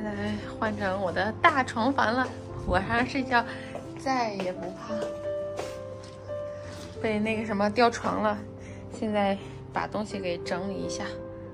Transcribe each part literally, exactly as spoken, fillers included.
来换成我的大床房了，晚上睡觉再也不怕被那个什么掉床了。现在把东西给整理一下，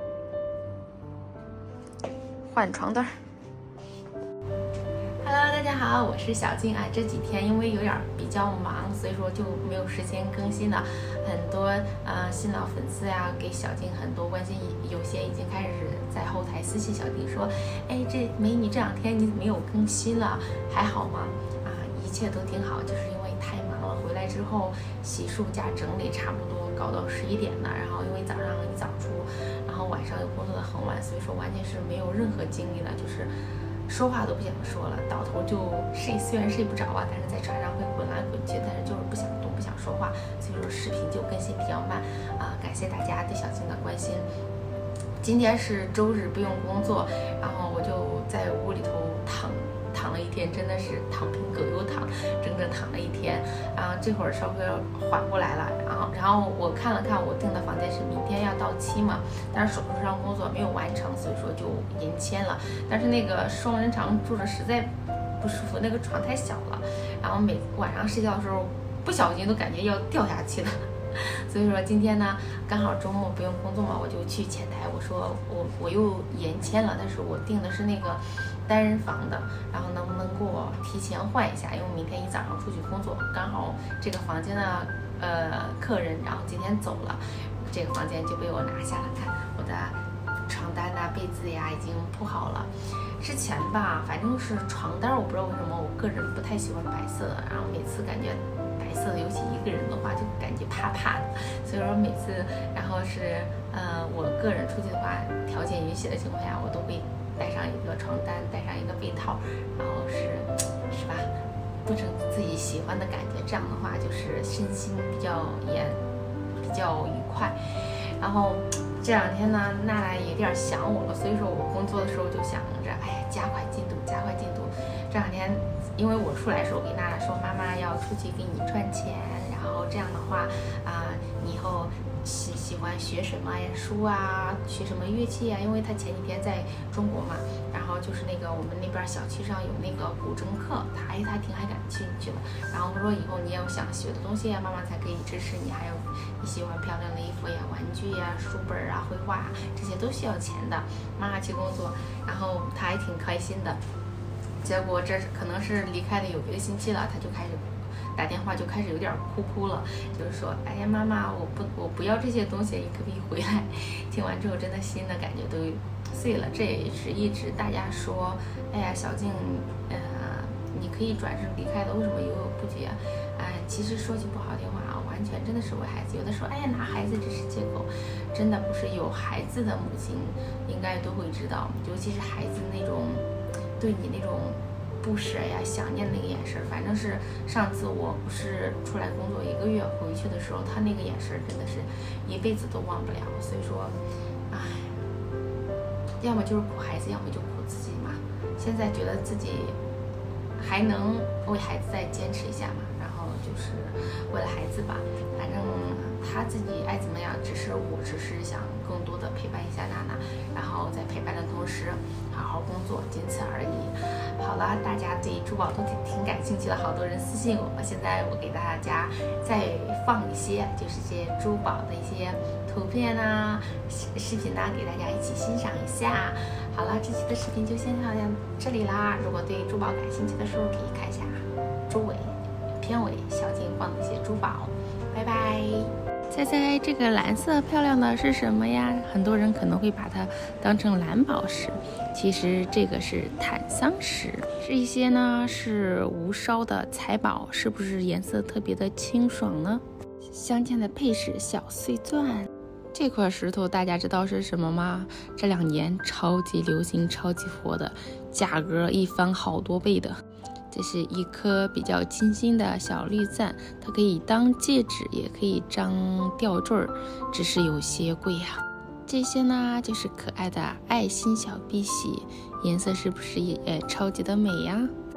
换床单。Hello， 大家好，我是小静啊。这几天因为有点比较忙，所以说就没有时间更新了。很多呃新老粉丝呀、啊，给小静很多关心，有些已经开始在后台私信小静说，哎，这美女这两天你没有更新了，还好吗？啊，一切都挺好，就是因为太忙了，回来之后洗漱加整理，差不多搞到十一点了。然后因为早上一早出，然后晚上又工作的很晚，所以说完全是没有任何精力了，就是。说话都不想说了，倒头就睡，虽然睡不着啊，但是在床上会滚来滚去，但是就是不想动，不想说话，所以说视频就更新比较慢啊、呃。感谢大家对小静的关心。今天是周日，不用工作，然后我就在屋里头躺躺了一天，真的是躺平狗又躺，整整躺了一天。然后这会儿稍微缓过来了，然后然后我看了看我订的房间是明天要到期嘛，但是手头上工作没有完成，所以说就延签了。但是那个双人床住着实在不舒服，那个床太小了，然后每晚上睡觉的时候不小心都感觉要掉下去了。所以说今天呢，刚好周末不用工作嘛，我就去前台，我说我我又延签了，但是我订的是那个单人房的，然后能不能给我提前换一下？因为明天一早上出去工作，刚好这个房间的呃客人，然后今天走了，这个房间就被我拿下了。看我的床单啊、被子呀已经铺好了。之前吧，反正是床单，我不知道为什么，我个人不太喜欢白色的，然后每次感觉白色的，尤其一个人的话，就感觉怕怕的。所以说每次，然后是呃，我个人出去的话，条件允许的情况下，我都会带上一个床单，带上一个被套，然后是是吧，布成自己喜欢的感觉。这样的话，就是身心比较也比较愉快。然后这两天呢，娜娜也有点想我了，所以说我工作的时候就想着，哎呀，加快进度，加快进度。这两天，因为我出来的时候给娜娜说，妈妈要出去给你赚钱，然后这样的话啊、呃，你以后喜喜欢学什么呀书啊，学什么乐器啊？因为她前几天在中国嘛，然后就是那个我们那边小区上有那个古筝课，她哎她挺还感兴趣的。然后她说以后你有想学的东西啊，妈妈才可以支持你。还有你喜欢漂亮的衣服呀、玩具呀、书本啊、绘画啊，这些都需要钱的。妈妈去工作，然后她还挺开心的。结果这可能是离开了有一个星期了，她就开始打电话，就开始有点哭哭了，就是说，哎呀，妈妈，我不我不要这些东西，你可不可以回来？听完之后，真的心的感觉都碎了。这也是一直大家说，哎呀，小静，呃，你可以转身离开的，为什么犹豫不决？哎，其实说句不好听话啊，完全真的是为孩子。有的时候，哎呀，拿孩子只是借口，真的不是。有孩子的母亲应该都会知道，尤其是孩子那种对你那种不舍呀、想念的那个眼神，反正是上次我不是出来工作一个月回去的时候，他那个眼神真的是一辈子都忘不了。所以说，唉，要么就是苦孩子，要么就苦自己嘛。现在觉得自己还能为孩子再坚持一下嘛，然后就是为了孩子吧，反正他自己爱怎么样，只是我只是想更多的陪伴一下娜娜，然后在陪伴的同时好好工作，仅此而已。好了，大家对珠宝都挺挺感兴趣的，好多人私信我，现在我给大家再放一些就是这些珠宝的一些图片啊、视频啊，给大家一起欣赏一下。好了，这期的视频就先到这里啦。如果对珠宝感兴趣的时候，可以看一下周围片尾小静放的一些珠宝。拜拜。猜猜这个蓝色漂亮的是什么呀？很多人可能会把它当成蓝宝石，其实这个是坦桑石。这一些呢是无烧的彩宝，是不是颜色特别的清爽呢？镶嵌的配饰小碎钻。这块石头大家知道是什么吗？这两年超级流行、超级火的，价格一翻好多倍的。这是一颗比较清新的小绿钻，它可以当戒指，也可以当吊坠，只是有些贵呀、啊。这些呢就是可爱的爱心小碧玺，颜色是不是也超级的美呀？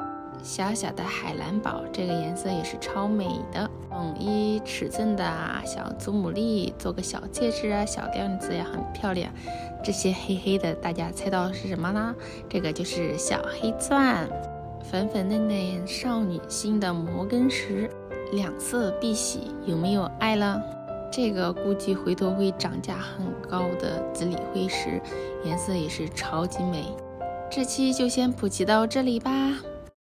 小小的海蓝宝，这个颜色也是超美的。统一尺寸的小祖母绿，做个小戒指啊，小链子呀，很漂亮。这些黑黑的，大家猜到是什么呢？这个就是小黑钻。粉粉嫩嫩少女心的摩根石，两色碧玺，有没有爱了？这个估计回头会涨价很高的紫锂辉石，颜色也是超级美。这期就先普及到这里吧。